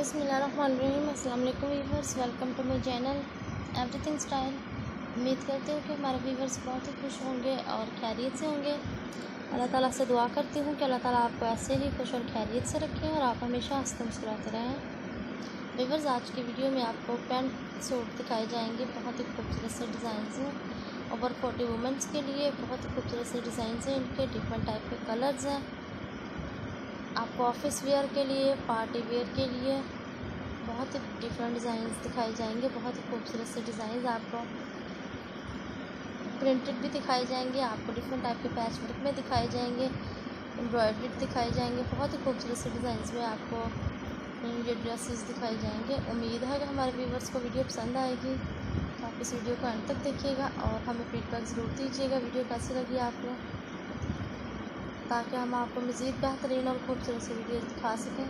बिस्मिल्लाहिर्रहमानिर्रहीम। अस्सलाम वालेकुम viewers, welcome to my channel everything style. उम्मीद करती हूँ कि हमारे व्यूवर्स बहुत ही खुश होंगे और खैरियत से होंगे। अल्लाह ताला से दुआ करती हूँ कि अल्लाह ताला आपको ऐसे ही खुश और खैरियत से रखें और आप हमेशा हंसते मुस्कुराते रहें। व्यूवर्स, आज की वीडियो में आपको पैंट सूट दिखाए जाएंगे, बहुत ही खूबसूरत से डिज़ाइन हैं। ओवर 40 वुमेंस के लिए बहुत ही खूबसूरत से डिज़ाइन हैं। इनके डिफरेंट टाइप के कलर्स हैं। आपको ऑफिस वेयर के लिए, पार्टी वेयर के लिए बहुत ही डिफरेंट डिज़ाइंस दिखाए जाएंगे। बहुत ही खूबसूरत से डिज़ाइन आपको प्रिंटेड भी दिखाए जाएंगे, आपको डिफरेंट टाइप के पैच वर्क में दिखाए जाएंगे, एम्ब्रॉयडरी दिखाए जाएंगे। बहुत ही खूबसूरत से डिज़ाइंस में आपको ये ड्रेसेस दिखाई जाएंगे। उम्मीद है कि हमारे व्यूवर्स को वीडियो पसंद आएगी, तो आप इस वीडियो को अंत तक देखिएगा और हमें फीडबैक ज़रूर दीजिएगा वीडियो कैसी लगी आपको, ताकि हम आपको मज़ीद बेहतरीन और खूबसूरत से वीडियो दिखा सकें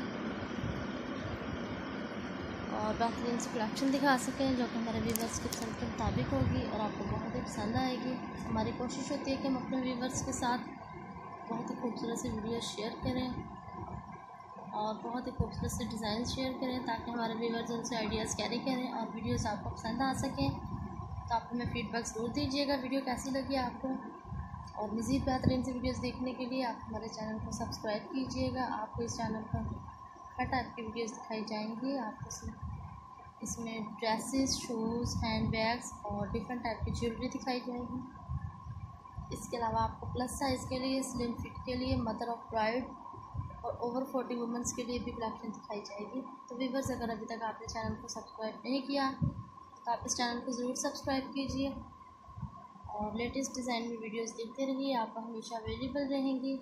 और बेहतरीन से कलेक्शन दिखा सकें जो कि हमारे व्यूवर्स की पसंद के मुताबिक होगी और आपको बहुत ही पसंद आएगी। हमारी कोशिश होती है कि हम अपने व्यूवर्स के साथ बहुत ही खूबसूरत से वीडियो शेयर करें और बहुत ही खूबसूरत से डिज़ाइन शेयर करें, ताकि हमारे व्यूवर्स उनसे आइडियाज़ कैरी करें और वीडियोज़ आपको पसंद आ सकें। तो आप हमें फीडबैक ज़रूर दीजिएगा वीडियो कैसी लगी आपको। और मज़ीद बेहतरीन से वीडियोस देखने के लिए आप हमारे चैनल को सब्सक्राइब कीजिएगा। आपको इस चैनल पर हर टाइप की वीडियोस दिखाई जाएंगी। आपको इसमें ड्रेसेस, शूज़, हैंड बैग्स और डिफरेंट टाइप की ज्वेलरी दिखाई जाएगी। इसके अलावा आपको प्लस साइज़ के लिए, स्लिम फिट के लिए, मदर ऑफ ब्राइड और ओवर 40 वुमेंस के लिए भी कलेक्शन दिखाई जाएगी। तो व्यूअर्स, अगर अभी तक आपने चैनल को सब्सक्राइब नहीं किया तो आप इस चैनल को ज़रूर सब्सक्राइब कीजिए और लेटेस्ट डिज़ाइन में वीडियोस देखते रहिए। आप हमेशा अवेलेबल रहेंगी।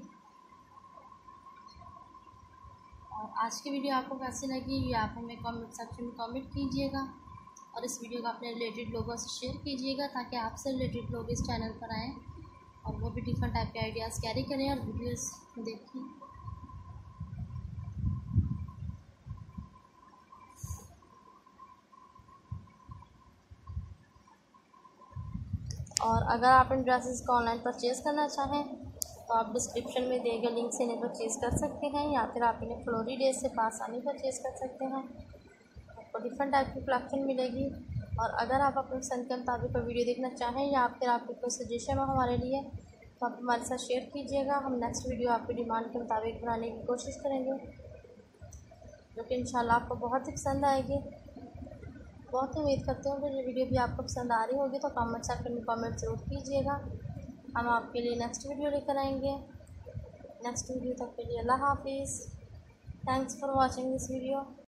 और आज की वीडियो आपको कैसी लगी ये आप हमें कमेंट सेक्शन में कमेंट कीजिएगा और इस वीडियो को अपने रिलेटेड लोगों से शेयर कीजिएगा, ताकि आपसे रिलेटेड लोग इस चैनल पर आएँ और वो भी डिफरेंट टाइप के आइडियाज़ कैरी करें और वीडियोस देखें। और अगर आप इन ड्रेसेस को ऑनलाइन परचेज़ करना चाहें तो आप डिस्क्रिप्शन में दिए गए लिंक से इन्हें परचेज़ कर सकते हैं, या फिर आप इन्हें फ्लोरी डेज से आसानी परचेज़ कर सकते हैं। आपको डिफरेंट टाइप की कलेक्शन मिलेगी। और अगर आप अपनी पसंद के मुताबिक कोई वीडियो देखना चाहें या फिर आपकी कोई सजेशन हो हमारे लिए, तो आप हमारे साथ शेयर कीजिएगा। हम नेक्स्ट वीडियो आपकी डिमांड के मुताबिक बनाने की कोशिश करेंगे, जो कि इंशाल्लाह आपको बहुत ही पसंद आएगी। बहुत ही उम्मीद करते हैं कि ये वीडियो भी आपको पसंद आ रही होगी, तो कमेंट सेक्शन में कमेंट ज़रूर कीजिएगा। हम आपके लिए नेक्स्ट वीडियो लेकर आएंगे। नेक्स्ट वीडियो तक के लिए अल्लाह हाफिज़। Thanks for watching this video.